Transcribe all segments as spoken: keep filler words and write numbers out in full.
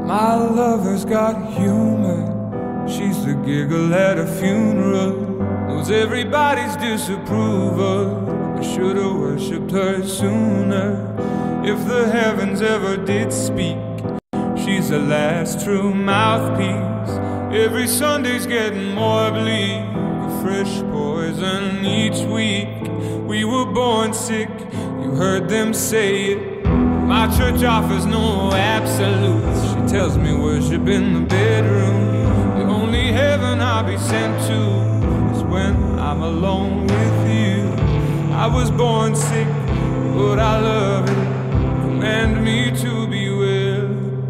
My lover's got humor. She's the giggle at a funeral. Knows everybody's disapproval. I should've worshipped her sooner. If the heavens ever did speak, she's the last true mouthpiece. Every Sunday's getting more bleak, a fresh poison each week. We were born sick, you heard them say it. My church offers no absolutes. She tells me worship in the bedroom. The only heaven I'll be sent to is when I'm alone with you. I was born sick, but I love it. Command me to be well.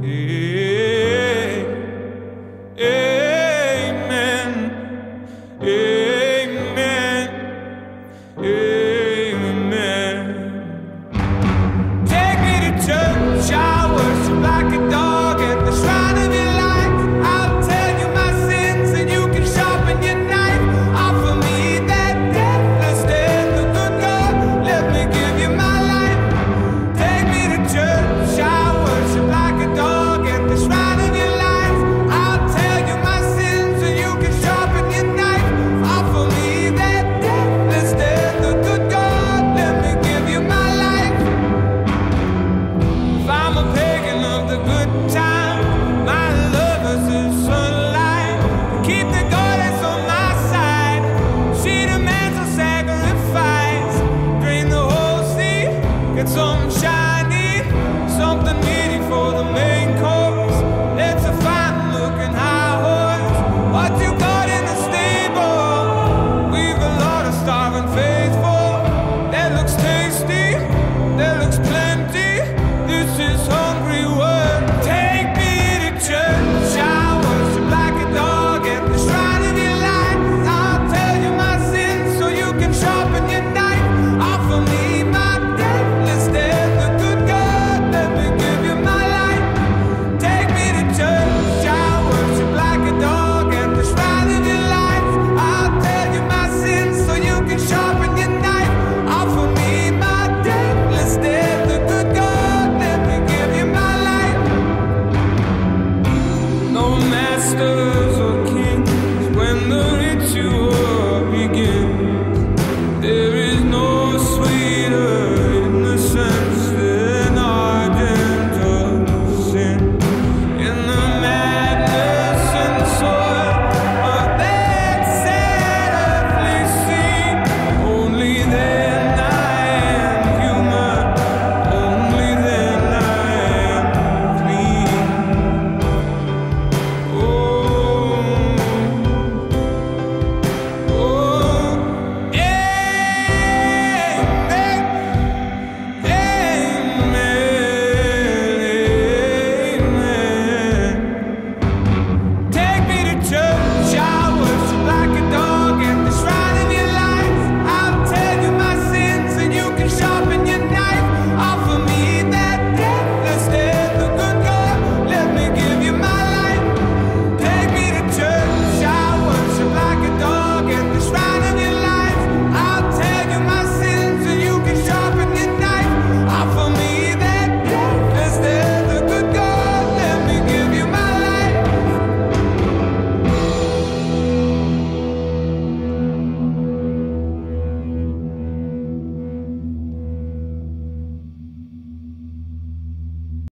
Yeah. Amen. Amen. Amen. Take me to church, I worship like a dog at the shrine of your life. I'll tell you my sins and you can sharpen your knife. Offer me that deathless death, the good God, let me give you my life. Take me to church, I worship like a dog at the shrine of your life. I'll tell you my sins and you can sharpen your knife. Offer me that deathless death, the good God, let me give you my life. If I'm a pagan of the good time, my lover's the sunlight. Keep the goddess on my side. She demands a sacrifice. Drain the whole sea, get some